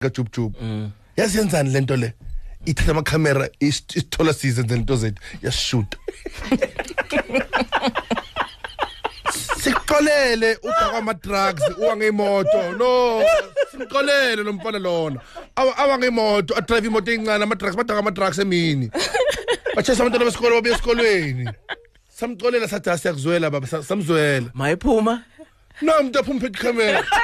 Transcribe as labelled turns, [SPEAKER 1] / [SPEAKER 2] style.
[SPEAKER 1] kaJubjub yasiyenzani lento le ithatha ama camera isithola sizenze into zethu yashoot siqolele udakwa ama drugs uwangeimoto no siqolele lo mfana lona awangeimoto adrive imoto encane ama drugs badaka ama drugs emini bachesa abantwana besikole babuye esikolweni samxolela sathi asiyakuzwela baba samzwela
[SPEAKER 2] mayiphuma
[SPEAKER 1] no umuntu aphuma phezu camera